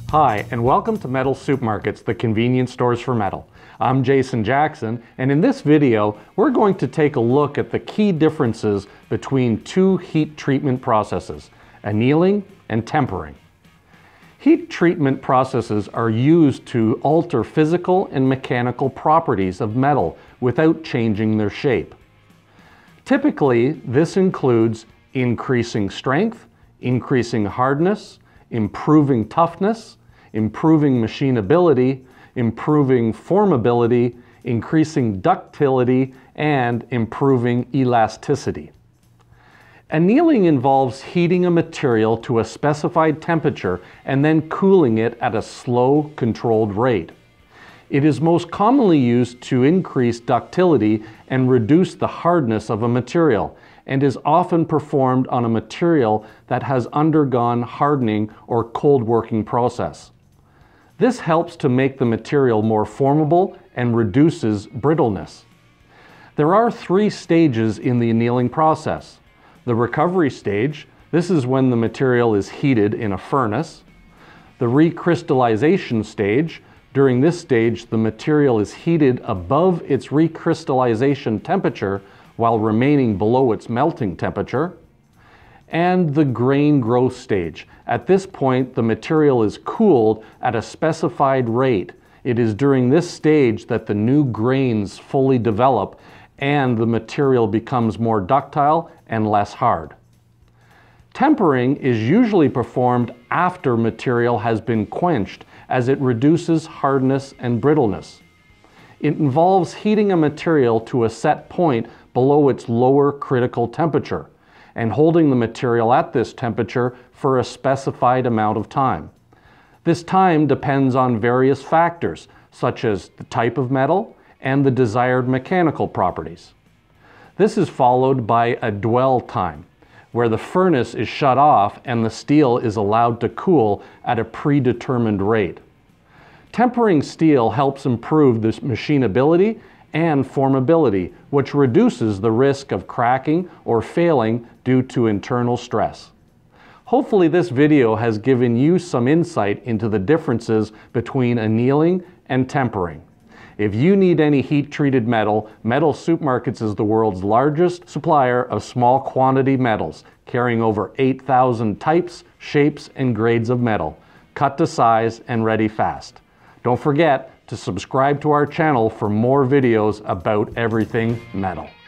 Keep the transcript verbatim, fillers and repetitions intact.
Hi, and welcome to Metal Supermarkets, the convenience stores for metal. I'm Jason Jackson, and in this video, we're going to take a look at the key differences between two heat treatment processes, annealing and tempering. Heat treatment processes are used to alter physical and mechanical properties of metal without changing their shape. Typically, this includes increasing strength, increasing hardness, improving toughness, improving machinability, improving formability, increasing ductility, and improving elasticity. Annealing involves heating a material to a specified temperature and then cooling it at a slow, controlled rate. It is most commonly used to increase ductility and reduce the hardness of a material, and is often performed on a material that has undergone hardening or cold working process. This helps to make the material more formable and reduces brittleness. There are three stages in the annealing process. The recovery stage, this is when the material is heated in a furnace. The recrystallization stage, during this stage the material is heated above its recrystallization temperature while remaining below its melting temperature. And the grain growth stage. At this point, the material is cooled at a specified rate. It is during this stage that the new grains fully develop and the material becomes more ductile and less hard. Tempering is usually performed after material has been quenched, as it reduces hardness and brittleness. It involves heating a material to a set point below its lower critical temperature, and holding the material at this temperature for a specified amount of time. This time depends on various factors, such as the type of metal and the desired mechanical properties. This is followed by a dwell time, where the furnace is shut off and the steel is allowed to cool at a predetermined rate. Tempering steel helps improve the machinability and formability, which reduces the risk of cracking or failing due to internal stress. Hopefully this video has given you some insight into the differences between annealing and tempering. If you need any heat-treated metal, Metal Supermarkets is the world's largest supplier of small quantity metals, carrying over eight thousand types, shapes, and grades of metal, cut to size and ready fast. Don't forget to subscribe to our channel for more videos about everything metal.